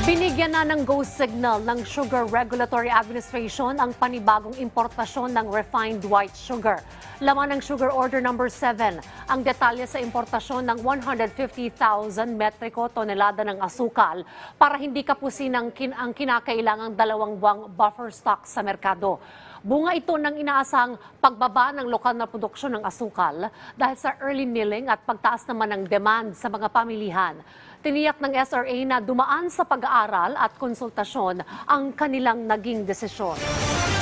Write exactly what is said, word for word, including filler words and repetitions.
Binigyan na ng go signal ng Sugar Regulatory Administration ang panibagong importasyon ng refined white sugar. Laman ng Sugar Order number seven ang detalye sa importasyon ng one hundred fifty thousand metriko tonelada ng asukal para hindi kapusin ang, kin ang kinakailangang dalawang buwang buffer stock sa merkado. Bunga ito ng inaasang pagbaba ng lokal na produksyon ng asukal dahil sa early milling at pagtaas naman ng demand sa mga pamilihan. Tiniyak ng S R A na dumaan sa pag-aaral at konsultasyon ang kanilang naging desisyon.